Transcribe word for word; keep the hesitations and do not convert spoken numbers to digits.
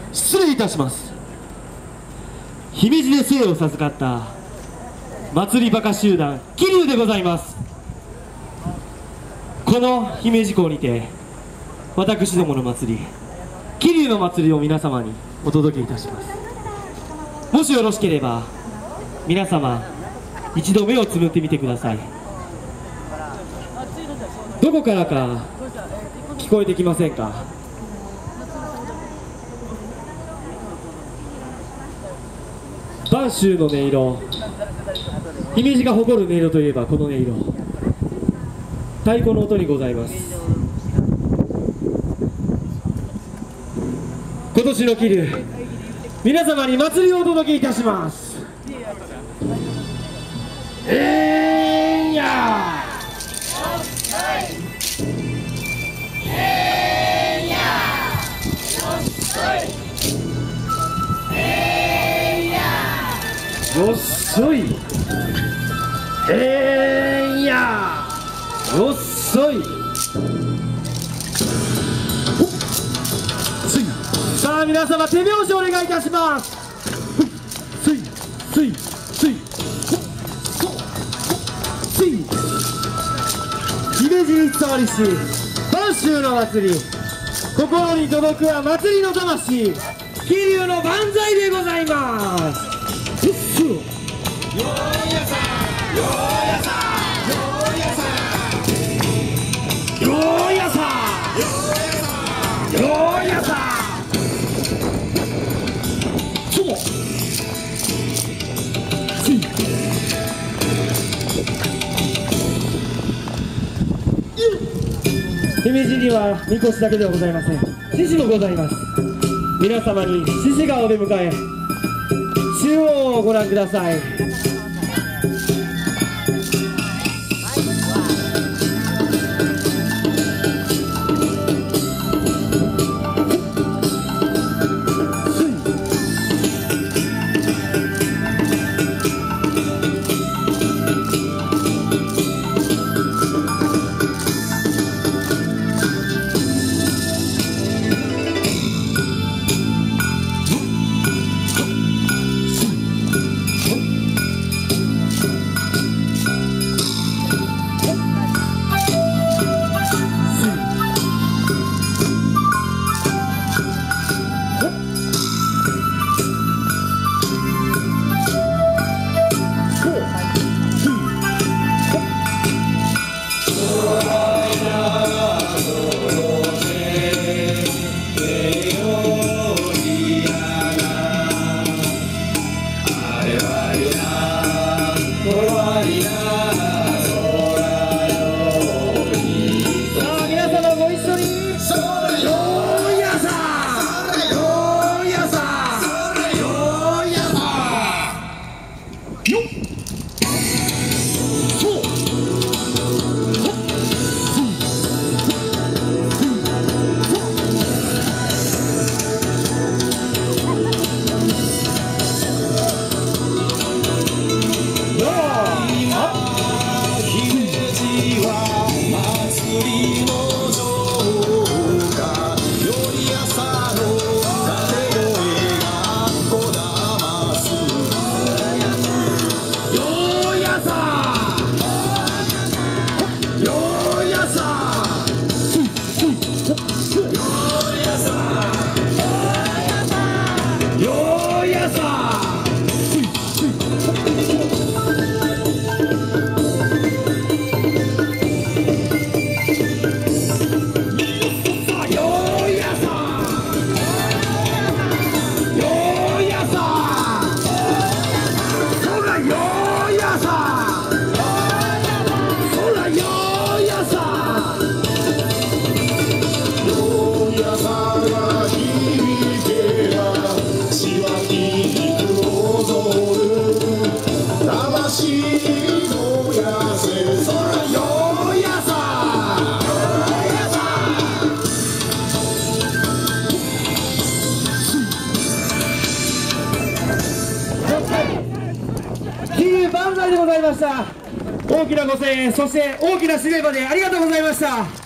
失礼いたします。姫路で生を授かった祭りバカ集団桐生でございます。この姫路港にて私どもの祭り桐生の祭りを皆様にお届けいたします。もしよろしければ皆様一度目をつむってみてください。どこからか聞こえてきませんか？播州の音色、姫路が誇る音色といえばこの音色、太鼓の音にございます。今年の桐生、皆様に祭りをお届けいたします。えーんやよっしょい、えーんやよっしょい。さあ皆様手拍子お願いいたします。スイスイスイスイ。姫路に伝わりし播州の祭り、心に届くは祭りの魂、桐生の万歳でございます。よっしょ。よーやさよーやさよーやさよーやさよーやさ。そう姫路にはみこしだけではございません。獅子もございます。皆様に獅子がお出迎え、中央をご覧ください。万歳でございました。大きなご声援、そして大きな指令までありがとうございました。